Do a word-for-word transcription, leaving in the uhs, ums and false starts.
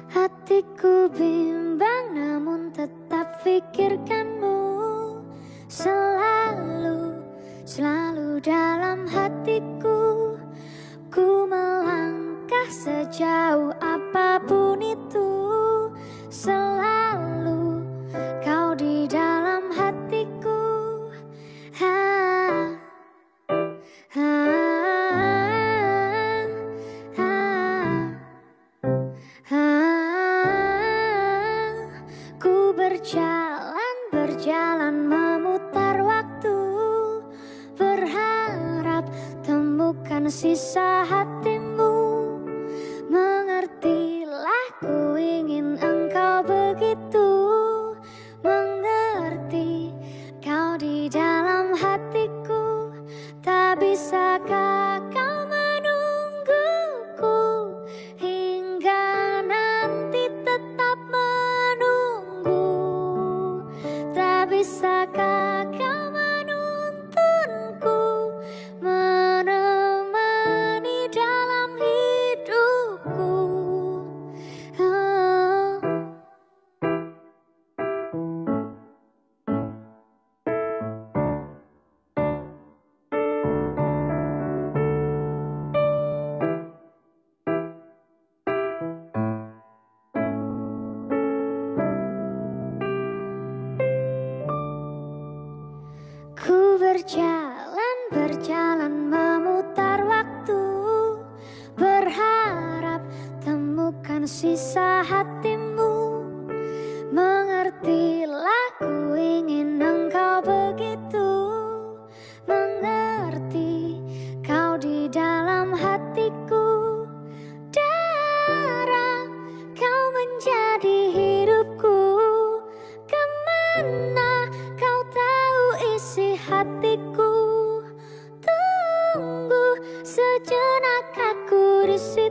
Hatiku bimbang namun tetap pikirkanmu. Selalu, selalu dalam hatiku. Ku melangkah sejauh apapun itu. Selalu kau di dalam hatiku. Ha, ha, ha, ha. Ku berjalan, berjalan memutar waktu, berharap temukan sisa hatimu. Mengertilah, ku ingin engkau begitu mengerti, kau di dalam hatiku. Tak bisakah kau menungguku hingga nanti tetap menunggu? Tak bisakah kau menuntunku menemani dalam hidupku? Oh. Ku berjalan, berjalan memutar waktu, berharap temukan sisa hatimu. Mengertilah, ku ingin engkau begitu mengerti, kau di dalam hatiku. Darah, kau menjadi hidupku. Kemana kau tahu isi hatiku? Tunggu sejenak, aku di sini.